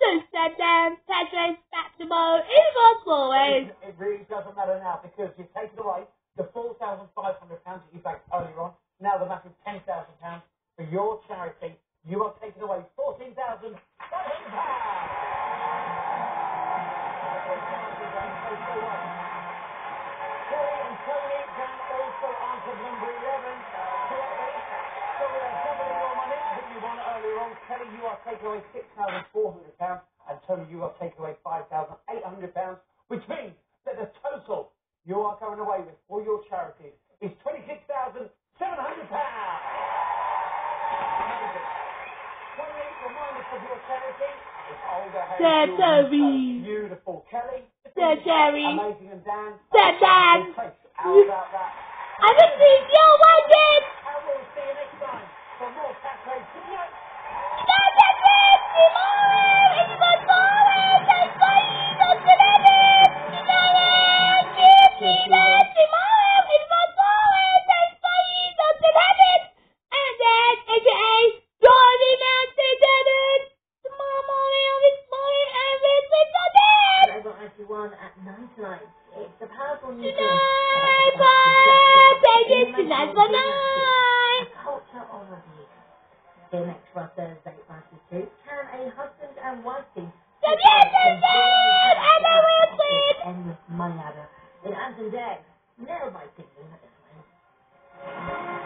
Stand down, Patrick, back tomorrow, in Goswell ways. It really doesn't matter now because you've taken away the £4,500 that you backed earlier on. Now the massive £10,000 for your charity. You are taking away £14,700. Kelly and Tony can also answer number 11 correctly. So with a double your money that you won earlier on, Kelly, you are taking away £6,400, and Tony, you are taking away £5,800, which means that the total you are going away with for your charities is £26,700. Tony, remind us of your charity. It's Olga Hayes. Toby. Beautiful. Kelly. Jerry. Amazing. And Dan. Dan. How about that? I will see you one day. And we'll see you next time for more Cat Race. Good night. One at night tonight. It's a powerful new Tonight's my night. A culture of abuse. Stay next for our Thursday Party 2. Can a husband and wife team endless money ladder in Ant and Deg? Nailed by Sydney at this time.